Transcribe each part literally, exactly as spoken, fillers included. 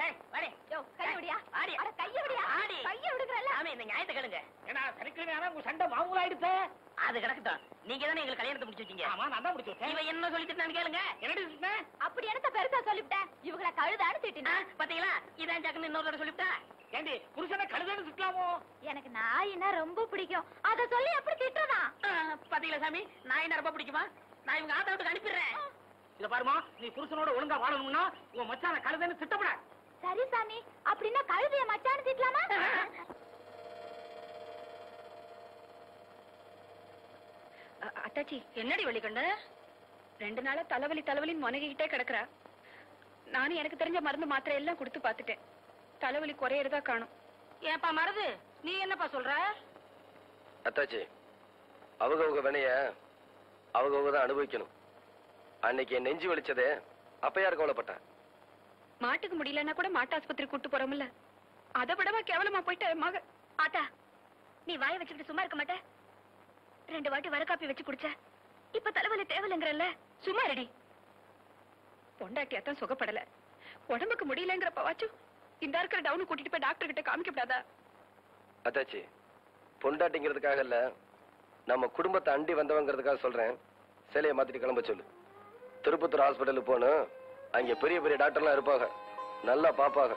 சண்டை மாமூல் ஆயிடுச்சு. அது கிடக்கட்டும். நீங்க தானே எங்களுக்கு கல்யாணத்தை முடிச்சு வச்சீங்க. ஆமா, நான் தான் முடிச்சு வச்சேன். இவன் என்ன சொல்லிட்டு கேளுங்க. என்னடி அப்படி என்ன பெருசா சொல்லிவிட்டேன். இவங்கள கழுதான்னு திட்டினா பாத்தீங்களா? இதான் ஜாக்குன்னு இன்னொரு சொல்லிவிட்டா. ஏண்டி புருஷனை கழுதான்னு திட்டலாமோ? எனக்கு நாயினா ரொம்ப பிடிக்கும். அத சொல்லி எப்படி திட்டுறதா? பாத்தீங்களா சாமி, நாயினா ரொம்ப பிடிக்குமா? நான் இவங்க ஆத்தா விட்டு அனுப்பிடுறேன். இத பாருமா, நீ புருஷனோட ஒழுங்கா வாழணும்னா உங்க மச்சான கழுதான்னு திட்டப்பட. சரி சாமி, அப்படின்னா கழுதைய மச்சான்னு திட்டலாமா? அத்தாச்சி, என்னடி வலிக்கொண்ட? ரெண்டு நாளா தலைவலி தலைவலின்னு முனகிட்டே கிடக்குறா. நானும் எனக்கு தெரிஞ்ச மருந்து மாத்திரை எல்லாம் கொடுத்து பாத்துட்டேன். தலைவலி குறையறதா காணும். ஏப்பா மருது, நீ என்னப்பா சொல்ற? அத்தாச்சி, அவங்க அவங்க வினைய அவங்க அவங்க தான் அனுபவிக்கணும். அன்னைக்கு என் நெஞ்சு வலிச்சதே அப்ப யாரு கவலைப்பட்டா? மாட்டுக்கு முடியலன்னா கூட மாட்டு ஆஸ்பத்திரி கூட்டு போறோம்ல, அதை விடவா கேவலமா போயிட்ட மக. ஆத்தா, நீ வாய வச்சுக்கிட்டு சும்மா இருக்க மாட்ட? ரெண்டு வாட்டி வர காப்பி வச்சு குடிச்ச, இப்ப தலைவலி தேவலைங்கிறல்ல. சும்மா ரெடி. பொண்டாட்டியாத்தான் சுகப்படல, உடம்புக்கு முடியலங்கிறப்பவாச்சும் இந்த இருக்கிற டவுனு கூட்டிட்டு போய் டாக்டர் கிட்ட காமிக்கப்படாதா? அத்தாச்சி, பொண்டாட்டிங்கிறதுக்காக இல்ல, நம்ம குடும்பத்தை அண்டி வந்தவங்கிறதுக்காக சொல்றேன். சேலையை மாத்திட்டு கிளம்ப சொல்லு. திருப்பத்தூர் ஹாஸ்பிட்டலுக்கு போகணும். அங்க பெரிய பெரிய டாக்டர்லாம் இருப்பாங்க, நல்லா பாப்பாங்க.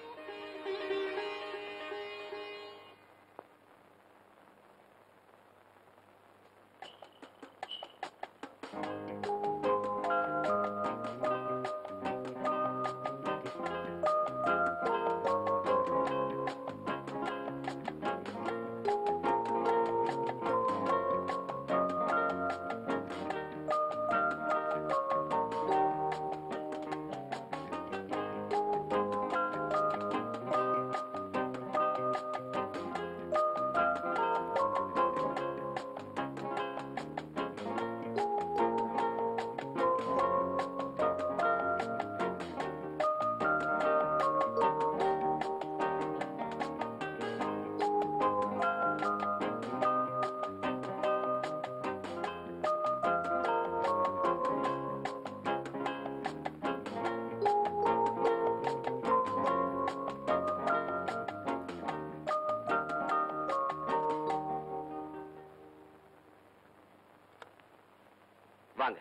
வாங்க.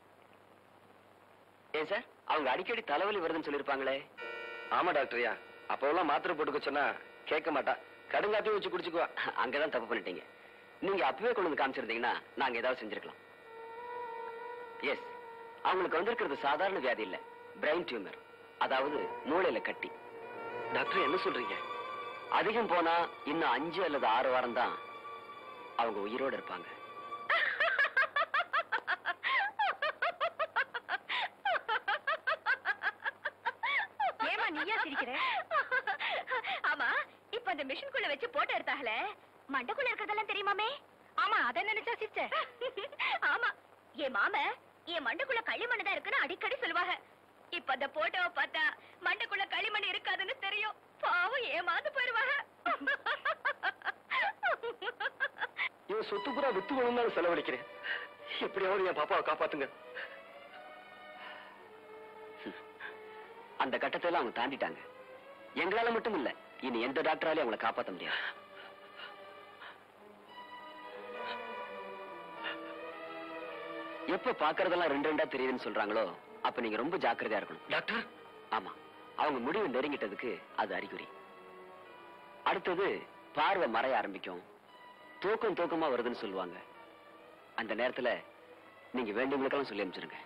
ஏன் சார், அவங்க அடிக்கடி தலைவலி வருதுன்னு சொல்லிருப்பாங்களே? ஆமா டாக்டர்யா, அப்பெல்லாம் மாத்திரை போட்டுக்க சொன்னா கேட்க மாட்டா, கடுங்காத்தையும் வச்சு குடிச்சுக்குவா. அங்கதான் தப்பு பண்ணிட்டீங்க. நீங்க அப்பவே கொண்டு வந்து காமிச்சிருந்தீங்கன்னா நாங்க ஏதாவது செஞ்சிருக்கலாம். எஸ், அவங்களுக்கு வந்திருக்கிறது சாதாரண வியாதி இல்ல, பிரெயின் டியூமர், அதாவது மூளையில கட்டி. டாக்டர் என்ன சொல்றீங்க? அதிகம் போனா இன்னும் அஞ்சு அல்லது ஆறு வாரம் தான் அவங்க உயிரோட இருப்பாங்க. ஆமா, இப்ப அந்த மிஷின்குள்ள வச்சு போட்டோ எடுத்தாங்களே, மண்டக்குள்ள இருக்கிறதெல்லாம் தெரியுமாமே? ஆமா, அத நினைச்சா சிரிச்ச. ஆமா, என் மாம என் மண்டக்குள்ள களிமண் தான் இருக்குன்னு அடிக்கடி சொல்லுவாங்க. இப்ப அந்த போட்டோவை பார்த்தா மண்டக்குள்ள களிமண் இருக்காதுன்னு தெரியும். பாவம் ஏமாந்து போயிருவாங்க. இவன் சொத்து பூரா வித்து வேணும்னாலும் செலவழிக்கிறேன். எப்படியாவது என் பாப்பாவை காப்பாத்துங்க. அந்த கட்டத்தை எல்லாம் அவங்க தாண்டிட்டாங்க. எங்களால மட்டும் இல்ல, இனி எந்த டாக்டராலையும் அவங்களை காப்பாற்ற முடியாது. எப்ப பாக்குறதெல்லாம் ரெண்டு ரெண்டா தெரியுதுன்னு சொல்றாங்களோ அப்ப நீங்க ரொம்ப ஜாக்கிரதையா இருக்கணும். டாக்டர்? ஆமா, அவங்க முடிவு நெருங்கிட்டதுக்கு அது அறிகுறி. அடுத்தது பார்வை மறைய ஆரம்பிக்கும், தூக்கம் தூக்கமா வருதுன்னு சொல்லுவாங்க. அந்த நேரத்துல நீங்க வேண்டியவங்களுக்கெல்லாம் சொல்லி அனுப்பிச்சிருங்க.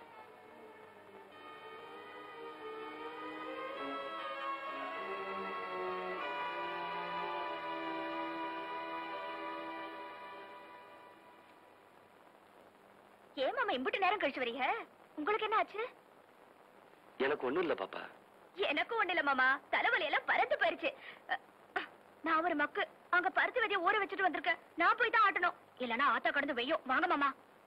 ஏன் மாமா இம்புட்டு நேரம் கழிச்சு வரீங்க? உங்களுக்கு என்ன ஆச்சு? எனக்கு ஒண்ணும் இல்ல பாப்பா. எனக்கும் ஒண்ணு இல்ல மாமா, தலைவலி எல்லாம் பறந்து போயிருச்சு. நான் ஒரு மக்கு அங்க பருத்தி விதைய ஊற வச்சுட்டு வந்திருக்கேன். நான் போய் தான் ஆட்டணும், இல்லன்னா ஆத்தா கடந்து வெய்யும். வாங்க மாமா.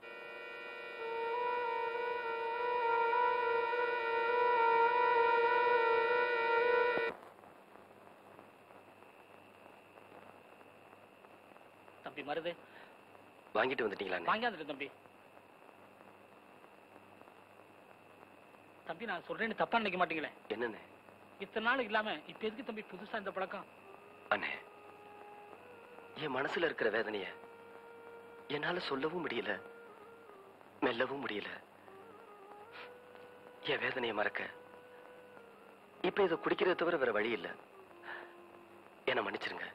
தம்பி மருது வாங்கிட்டு வந்துட்டீங்களா? வாங்கி வந்துட்டு தம்பி. தம்பி நான் சொல்றேன்னு தப்பா நினைக்க மாட்டீங்களே? என்னன்னு? இத்தனை நாள் இல்லாம இப்ப எதுக்கு தம்பி புதுசா இந்த பழக்கம்? அண்ணே, என் மனசுல இருக்கிற வேதனைய என்னால சொல்லவும் முடியல, மெல்லவும் முடியல. என் வேதனையை மறக்க இப்ப இதை குடிக்கிறத தவிர வேற வழி இல்ல. என்ன மன்னிச்சிருங்க.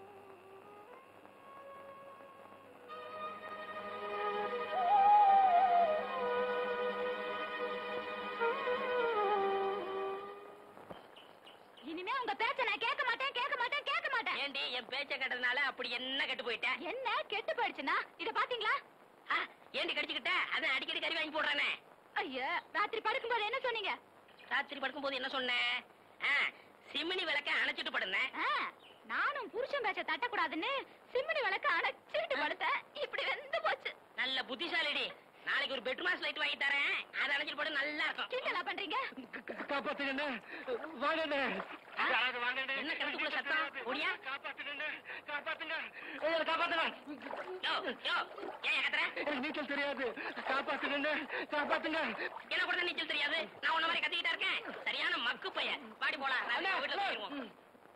இனிமே உங்க பேச்ச நான் கேட்க மாட்டேன் கேட்க மாட்டேன் கேட்க மாட்டேன். ஏண்டி என் பேச்ச கேட்டதுனால அப்படி என்ன கெட்டு போயிட்டேன்? என்ன கெட்டு போயிடுச்சுன்னா இத பாத்தீங்களா? ஏண்டி கடிச்சுக்கிட்ட? அதான் அடிக்கடி கறி வாங்கி போடுறானே. ஐயா, ராத்திரி படுக்கும்போது என்ன சொன்னீங்க? ராத்திரி படுக்கும்போது என்ன சொன்னேன்? சிமினி விளக்க அணைச்சிட்டு படுனேன். நானும் புருஷன் பேச்ச தட்டக்கூடாதுன்னு சிம்னி விளக்க அணைச்சிட்டு படுத்தேன். இப்படி வெந்து போச்சு. நல்ல புத்திசாலிடி. நாளைக்கு ஒரு பெட்ரூமாஸ் லைட் வாங்கி தரேன், அதை அணைச்சிட்டு போட நல்லா இருக்கும். கிண்டலா பண்றீங்க? காப்பாத்துங்க, வாங்க. என்ன கிணத்துக்குள்ள சத்தம்? ஓடியா? காப்பாத்துங்க, காப்பாத்துங்க, காப்பாத்துங்க. யோ யோ, ஏன் கத்துற? நீச்சல் தெரியாது, காப்பாத்துங்க, காப்பாத்துங்க. என்ன கூட நீச்சல் தெரியாது? நான் உன்ன மாதிரி கத்திக்கிட்டா இருக்கேன். சரியான மக்கு பையன். பாடி போலாம், நான் வீட்டுல போயிருவோம்.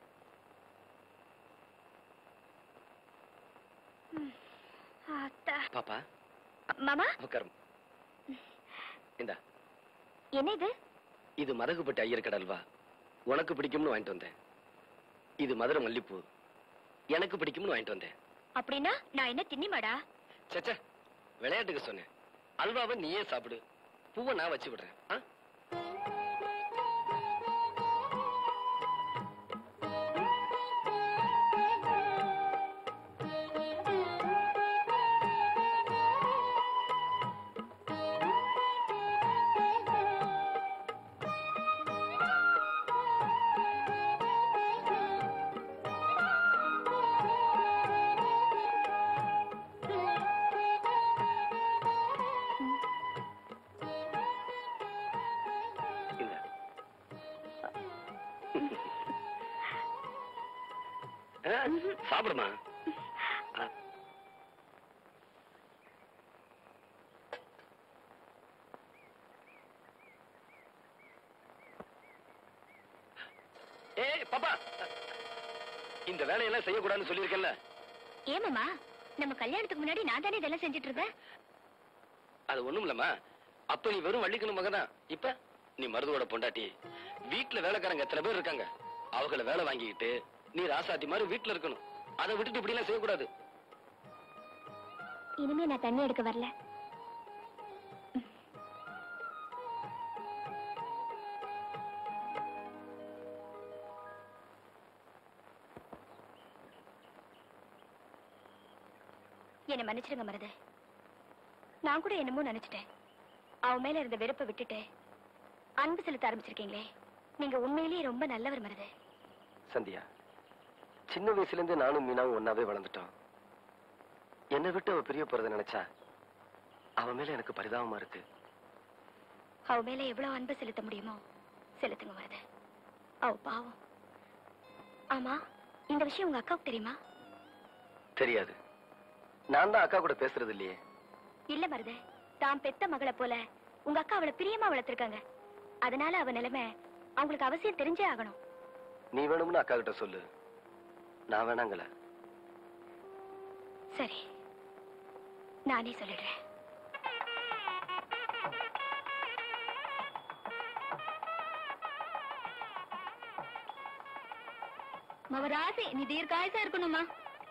பாப்பா, மாமா, உட்காரும். இந்தா, என்ன இது? இது மதகுப்பட்டு ஐயர் கடல்வா. உனக்கு பிடிக்கும்னு வாங்கிட்டு வந்தேன். இது மதுரை மல்லிப்பூ, எனக்கு பிடிக்கும்னு வாங்கிட்டு வந்தேன். அப்படின்னா நான் என்ன தின்னிமாடா? சச்சா, விளையாட்டுக்கு சொன்னேன். அல்வாவை நீயே சாப்பிடு, பூவை நான் வச்சு விடுறேன். ஆ? சாப்பிடுமா? ஏய் பாப்பா, இந்த வேலையெல்லாம் செய்யக்கூடாதுன்னு சொல்லியிருக்கேன்ல. ஏமாமா, நம்ம கல்யாணத்துக்கு முன்னாடி நான் தானே இதெல்லாம் செஞ்சுட்டு இருந்தேன். அது ஒண்ணும் இல்லம்மா, அப்ப நீ வெறும் வள்ளிக்கணும் மகதான். இப்ப நீ மருதுவோட பொண்டாட்டி. வீட்டுல வேலைக்காரங்க எத்தனை பேர் இருக்காங்க, அவங்கள வேலை வாங்கிக்கிட்டு நீ ராசாத்தி மாதிரி வீட்டுல இருக்கணும். அதை விட்டுட்டு இப்படி எல்லாம் செய்யக்கூடாது. இனிமே நான் தண்ணி எடுக்க வரல. என்ன மன்னிச்சிருங்க மருது. நான் கூட என்னமோ நினைச்சிட்டேன். அவன் மேல இருந்த வெறுப்பை விட்டுட்டு அன்பு செலுத்த ஆரம்பிச்சிருக்கீங்களே, நீங்க உண்மையிலேயே ரொம்ப நல்லவர் மருது. சந்தியா, சின்ன வயசுல இருந்து நானும் மீனாவும் ஒன்னாவே வளர்ந்துட்டோம். என்னை விட்டு அவ பிரிய போறத நினைச்சா அவன் மேல எனக்கு பரிதாபமா இருக்கு. அவ மேல எவ்வளவு அன்பு செலுத்த முடியுமோ செலுத்துங்க மருது. அவ பாவம். ஆமா, இந்த விஷயம் உங்க அக்காவுக்கு தெரியுமா? தெரியாது. நான் தான் அக்கா கூட பேசுறது இல்லையே. இல்ல மருது, தான் பெத்த மகளை போல உங்க அக்கா அவளை பிரியமா வளர்த்திருக்காங்க. அதனால அவ நிலைமை அவங்களுக்கு அவசியம் தெரிஞ்சே ஆகணும். நீ வேணும்னு அக்கா கிட்ட சொல்லு, நான் வேணாங்கள. சரி, நானே சொல்லிடுறேன். மவராசி, நீ தீர்க்காயசா இருக்கணுமா?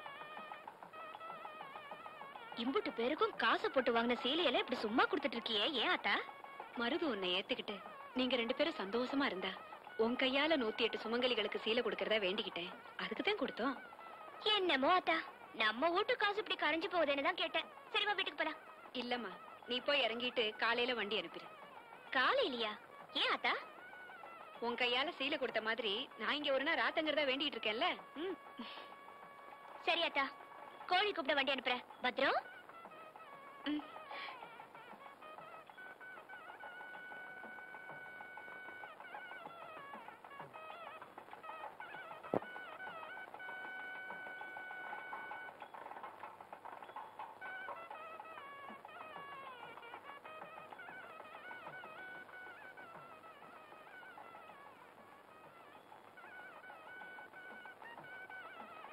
இம்புட்டு பேருக்கும் காசு போட்டு வாங்கின சீலையில இப்படி சும்மா கொடுத்துட்டு இருக்கியே, ஏன் ஆத்தா? மருது உன்னை ஏத்துக்கிட்டு நீங்க ரெண்டு பேரும் சந்தோஷமா இருந்தா உன் கையால நூத்தி எட்டு சுமங்கலிகளுக்கு சீலை கொடுக்கறதா வேண்டிக்கிட்டேன். அதுக்குதான் கொடுத்தோம். என்னமோ ஆத்தா, நம்ம வீட்டு காசு இப்படி கரைஞ்சு போகுதுன்னு தான் கேட்டேன். சரிவா, வீட்டுக்கு போலாம். இல்லம்மா, நீ போய் இறங்கிட்டு காலையில வண்டி அனுப்பிடு. காலையிலயா? ஏன் ஆத்தா? உன் கையால சீலை கொடுத்த மாதிரி நான் இங்க ஒரு நாள் ராத்தங்கிறதா வேண்டிட்டு இருக்கேன்ல. ம். சரி ஆத்தா, கோழி கூப்பிட வண்டி அனுப்புறேன். பத்ரம். ம்.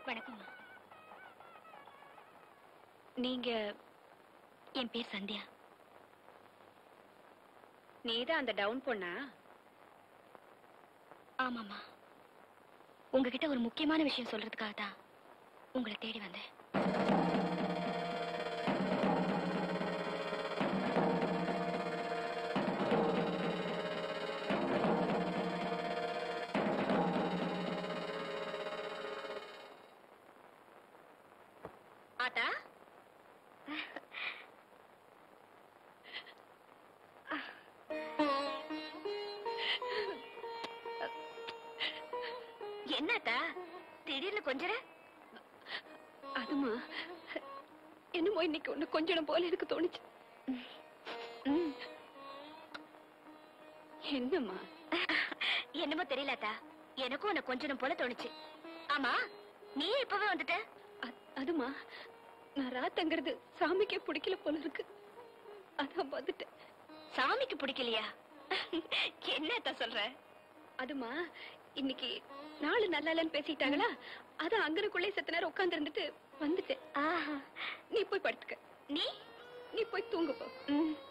வணக்கம்மா. நீங்க? என் பேர் சந்தியா. நீதான் அந்த டவுன் பொண்ணா? ஆமாமா. உங்ககிட்ட ஒரு முக்கியமான விஷயம் சொல்றதுக்காக தான் உங்களை தேடி வந்தேன். ஆத்தா, என்னத்தா திடீர்னு கொஞ்சர? அதுமா என்னமோ இன்னைக்கு ஒண்ணு கொஞ்சம் போல எனக்கு தோணுச்சு. ம். என்னம்மா? என்னமோ தெரியலத்தா, எனக்கும் உன்னை கொஞ்சம் போல தோணுச்சு. ஆமா, நீ இப்பவே வந்துட்ட? அ- அதுமா நான் ராத்தங்கிறது சாமிக்கே பிடிக்கல போல இருக்கு, அதான் வந்துட்டேன். சாமிக்கு பிடிக்கலையா? என்னத்தா சொல்ற? அதுமா இன்னைக்கு நாலு நல்லா இல்லைன்னு பேசிட்டாங்களா, அதான் அங்கனுக்குள்ளே செத்த நேரம் உட்கார்ந்து இருந்துட்டு வந்துட்டேன். ஆஹா. நீ போய் படுத்துக்க. நீ நீ போய் தூங்க போ. ம்.